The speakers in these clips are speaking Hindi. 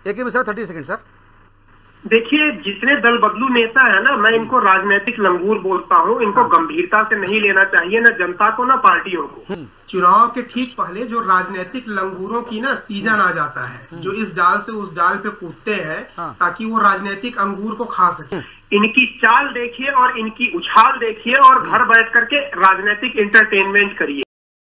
एक ही मिश्रा 30 सेकंड सर। देखिए, जितने दल बदलू नेता है ना, मैं इनको राजनीतिक लंगूर बोलता हूँ। इनको गंभीरता से नहीं लेना चाहिए, न जनता को न पार्टियों को। चुनाव के ठीक पहले जो राजनीतिक लंगूरों की ना सीजन आ जाता है, जो इस डाल से उस डाल पे कूदते हैं ताकि वो राजनीतिक अंगूर को खा सके। इनकी चाल देखिए और इनकी उछाल देखिए और घर बैठ करके राजनीतिक इंटरटेनमेंट करिए।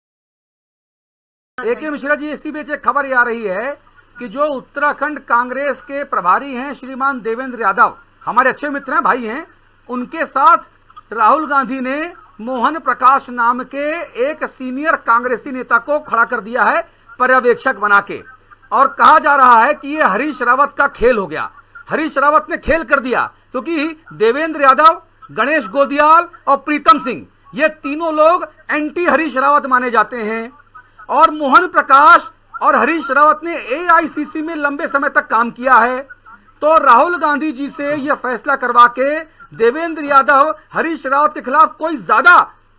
एक मिश्रा जी, इसी बीच एक खबर आ रही है कि जो उत्तराखंड कांग्रेस के प्रभारी हैं श्रीमान देवेंद्र यादव, हमारे अच्छे मित्र हैं, भाई हैं, उनके साथ राहुल गांधी ने मोहन प्रकाश नाम के एक सीनियर कांग्रेसी नेता को खड़ा कर दिया है पर्यवेक्षक बना के, और कहा जा रहा है कि ये हरीश रावत का खेल हो गया। हरीश रावत ने खेल कर दिया क्योंकि देवेंद्र यादव, गणेश गोदियाल और प्रीतम सिंह, ये तीनों लोग एंटी हरीश रावत माने जाते हैं, और मोहन प्रकाश और हरीश रावत ने एआईसीसी में लंबे समय तक काम किया है। तो राहुल गांधी जी से यह फैसला करवा के देवेंद्र यादव हरीश रावत के खिलाफ कोई ज्यादा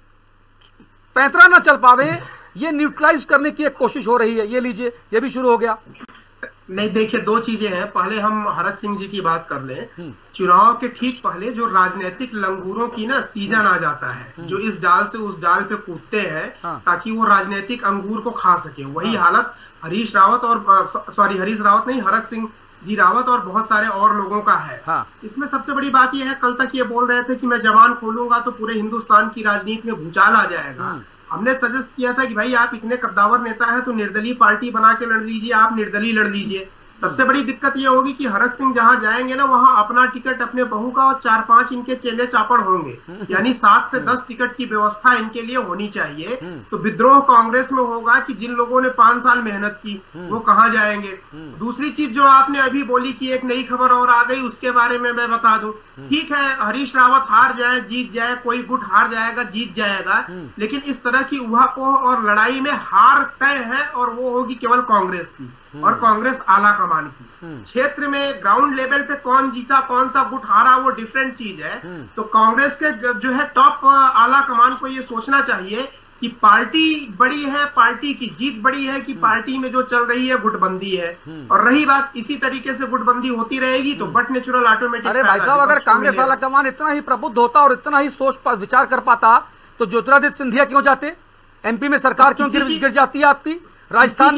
पैंतरा न चल पावे, ये न्यूट्रलाइज करने की एक कोशिश हो रही है। ये लीजिए, ये भी शुरू हो गया। नहीं, देखिए, दो चीजें हैं। पहले हम हरक सिंह जी की बात कर लें। चुनाव के ठीक पहले जो राजनीतिक लंगूरों की ना सीजन आ जाता है, जो इस डाल से उस डाल पे कूदते हैं ताकि वो राजनीतिक अंगूर को खा सके, वही हालत हरीश रावत और हरीश रावत नहीं, हरक सिंह जी रावत और बहुत सारे और लोगों का है। इसमें सबसे बड़ी बात यह है, कल तक ये बोल रहे थे कि मैं जबान खोलूंगा तो पूरे हिंदुस्तान की राजनीति में भूचाल आ जाएगा। हमने सजेस्ट किया था कि भाई आप इतने कद्दावर नेता है तो निर्दलीय पार्टी बना के लड़ लीजिए, आप निर्दलीय लड़ लीजिए। सबसे बड़ी दिक्कत ये होगी कि हरक सिंह जहां जाएंगे ना, वहां अपना टिकट अपने बहू का और 4-5 इनके चेले चापड़ होंगे, यानी 7 से 10 टिकट की व्यवस्था इनके लिए होनी चाहिए। तो विद्रोह कांग्रेस में होगा कि जिन लोगों ने 5 साल मेहनत की वो कहाँ जाएंगे। दूसरी चीज जो आपने अभी बोली कि एक नई खबर और आ गई, उसके बारे में मैं बता दूं। ठीक है, हरीश रावत हार जाए, जीत जाए, कोई गुट हार जाएगा, जीत जाएगा, लेकिन इस तरह की उहापोह और लड़ाई में हार तय है और वो होगी केवल कांग्रेस की और कांग्रेस आला कमान की। क्षेत्र में ग्राउंड लेवल पे कौन जीता, कौन सा गुट हारा, वो डिफरेंट चीज है। तो कांग्रेस के जो है टॉप आला कमान को ये सोचना चाहिए कि पार्टी बड़ी है, पार्टी की जीत बड़ी है, कि पार्टी में जो चल रही है गुटबंदी है। और रही बात, इसी तरीके से गुटबंदी होती रहेगी तो बट नेचुरल ऑटोमेटिक। अरे भाई साहब, अगर कांग्रेस आला कमान इतना ही प्रबुद्ध होता और इतना ही सोच विचार कर पाता तो ज्योतिरादित्य सिंधिया क्यों जाते? एमपी में सरकार क्यों गिर जाती है आपकी? राजस्थान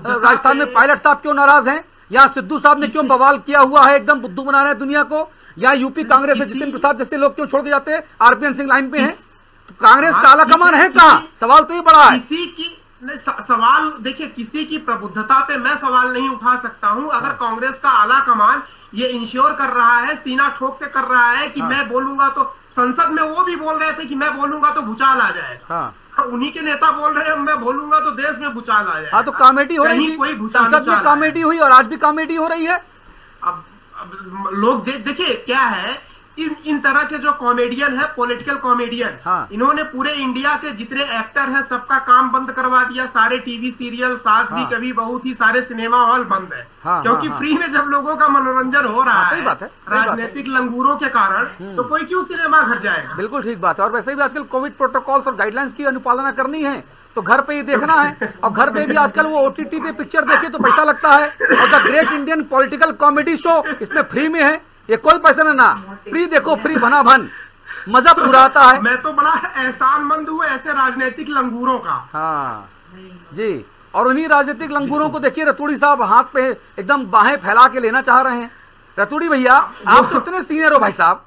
में पायलट साहब क्यों नाराज हैं? यहाँ सिद्धू साहब ने क्यों बवाल किया हुआ है, एकदम बुद्धू बना रहे हैं दुनिया को? यहाँ यूपी कांग्रेस से जितिन प्रसाद जैसे लोग क्यों छोड़ के जाते हैं? आरपीएन सिंह लाइन पे हैं। तो कांग्रेस का आला कमान है कहाँ? सवाल तो ये बड़ा है। किसी की सवाल देखिए, किसी की प्रबुद्धता पे मैं सवाल नहीं उठा सकता हूँ। अगर कांग्रेस का आला कमान ये इंश्योर कर रहा है, सीना ठोक के कर रहा है कि मैं बोलूंगा तो, संसद में वो भी बोल रहे थे कि मैं बोलूंगा तो भूचाल आ जाएगा। उन्हीं के नेता बोल रहे हैं मैं बोलूंगा तो देश में भूचाल आ जाएगा। हाँ, तो कॉमेडी हो रही है, संसद में कॉमेडी हुई और आज भी कॉमेडी हो रही है। अब लोग देखिए क्या है, इन तरह के जो कॉमेडियन है, पॉलिटिकल कॉमेडियन, इन्होंने पूरे इंडिया के जितने एक्टर हैं सबका काम बंद करवा दिया। सारे टीवी सीरियल, सास भी कभी बहू थी, सारे सिनेमा हॉल बंद है। क्योंकि फ्री में जब लोगों का मनोरंजन हो रहा है राजनीतिक लंगूरों के कारण, तो कोई क्यों सिनेमा घर जाएगा? बिल्कुल ठीक बात है। और वैसे भी आजकल कोविड प्रोटोकॉल्स और गाइडलाइंस की अनुपालना करनी है तो घर पे ही देखना है। और घर पे भी आजकल वो ओटीटी पे पिक्चर देखे तो पैसा लगता है। और the great Indian political comedy show इसमें फ्री में है, ये कोई पैसा ना, फ्री देखो, फ्री भना भन, मजा पूरा आता है। मैं तो बड़ा एहसानमंद हूँ ऐसे राजनीतिक लंगूरों का। हाँ जी, और उन्हीं राजनीतिक लंगूरों को देखिए, रतूड़ी साहब हाथ पे एकदम बाहें फैला के लेना चाह रहे हैं। रतूड़ी भैया, आप तो इतने सीनियर हो भाई साहब,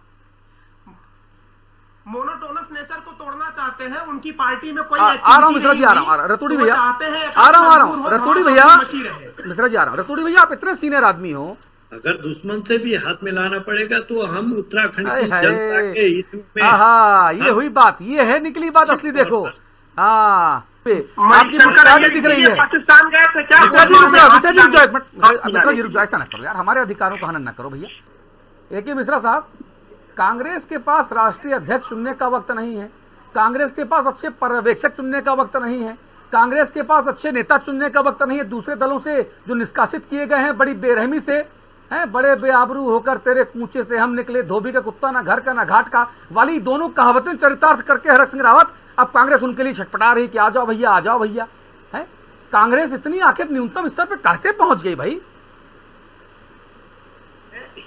मोनोटोनस नेचर को तोड़ना चाहते हैं। उनकी पार्टी में कोई आ रहा हूँ मिश्रा जी, आ रहा हूँ, रतूड़ी भैया आ रहा हूँ, रतूड़ी भैया, मिश्रा जी आ रहा हूँ। रतूड़ी भैया, आप इतने सीनियर आदमी हो, अगर दुश्मन से भी हाथ मिलाना पड़ेगा तो हम उत्तराखंड की जनता के हित में। हाँ, ये हुई बात, ये है निकली बात असली। देखो हाँ, आपकी मुस्कान दिख रही है। पाकिस्तान गए थे क्या? मिश्रा जी रुक जाओ, मिश्रा जी रुक जाओ, मिश्रा जी रुक जाओ, ऐसा ना करो यार, हमारे अधिकारों का हनन ना करो भैया। एक ही मिश्रा साहब, कांग्रेस के पास राष्ट्रीय अध्यक्ष चुनने का वक्त नहीं है, कांग्रेस के पास अच्छे पर्यवेक्षक चुनने का वक्त नहीं है, कांग्रेस के पास अच्छे नेता चुनने का वक्त नहीं है। दूसरे दलों से जो निष्कासित किए गए हैं बड़ी बेरहमी से, हैं, बड़े बेआबरू होकर तेरे कूचे से हम निकले, धोबी का कुत्ता ना घर का ना घाट का वाली दोनों कहावतें चरितार्थ करके हरक सिंह रावत अब कांग्रेस उनके लिए छटपटा रही कि आ जाओ भैया, आ जाओ भैया। है कांग्रेस इतनी आखिर न्यूनतम स्तर पे कैसे पहुंच गई भाई?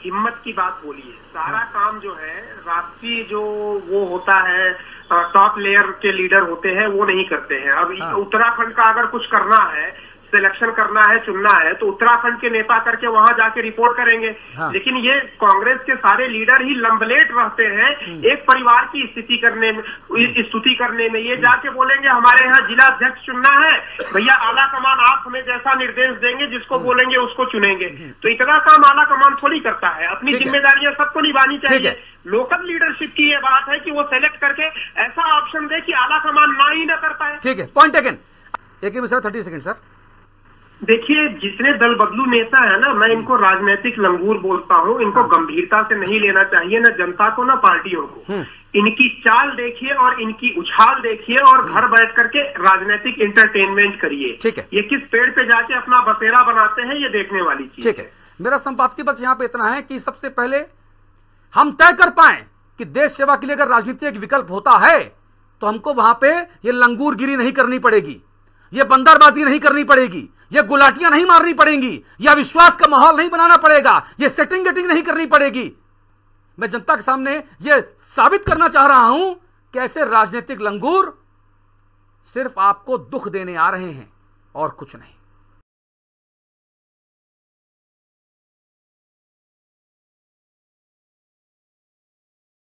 हिम्मत की बात बोली है। सारा काम जो है राष्ट्रीय जो वो होता है, टॉप लेयर के लीडर होते हैं, वो नहीं करते हैं। अब उत्तराखंड का अगर कुछ करना है, सिलेक्शन करना है, चुनना है, तो उत्तराखंड के नेता करके वहां जाके रिपोर्ट करेंगे। लेकिन ये कांग्रेस के सारे लीडर ही लंबलेट रहते हैं एक परिवार की स्तुति करने में। ये जाके बोलेंगे हमारे यहाँ जिला अध्यक्ष चुनना है, भैया आला कमान आप हमें जैसा निर्देश देंगे, जिसको बोलेंगे उसको चुनेंगे। तो इतना काम आला कमान थोड़ी करता है। अपनी जिम्मेदारियां सबको निभानी चाहिए। लोकल लीडरशिप की ये बात है कि वो सेलेक्ट करके ऐसा ऑप्शन दे कि आला कमान ना ही ना कर पाए। ठीक है, पॉइंट टेकन। एक ही 30 सेकंड सर। देखिए, जितने दल बदलू नेता है ना, मैं इनको राजनीतिक लंगूर बोलता हूँ। इनको गंभीरता से नहीं लेना चाहिए, न जनता को न पार्टियों को। इनकी चाल देखिए और इनकी उछाल देखिए और घर बैठ करके राजनीतिक एंटरटेनमेंट करिए। ठीक है, ये किस पेड़ पे जाके अपना बसेरा बनाते हैं, ये देखने वाली चीज। ठीक है, मेरा संपादकीय पक्ष यहाँ पे इतना है कि सबसे पहले हम तय कर पाए कि देश सेवा के लिए अगर राजनीति एक विकल्प होता है तो हमको वहां पे ये लंगूरगिरी नहीं करनी पड़ेगी, ये बंदरबाजी नहीं करनी पड़ेगी, ये गुलाटियां नहीं मारनी पड़ेंगी, ये अविश्वास का माहौल नहीं बनाना पड़ेगा, ये सेटिंग गेटिंग नहीं करनी पड़ेगी। मैं जनता के सामने ये साबित करना चाह रहा हूं कि ऐसे राजनीतिक लंगूर सिर्फ आपको दुख देने आ रहे हैं और कुछ नहीं।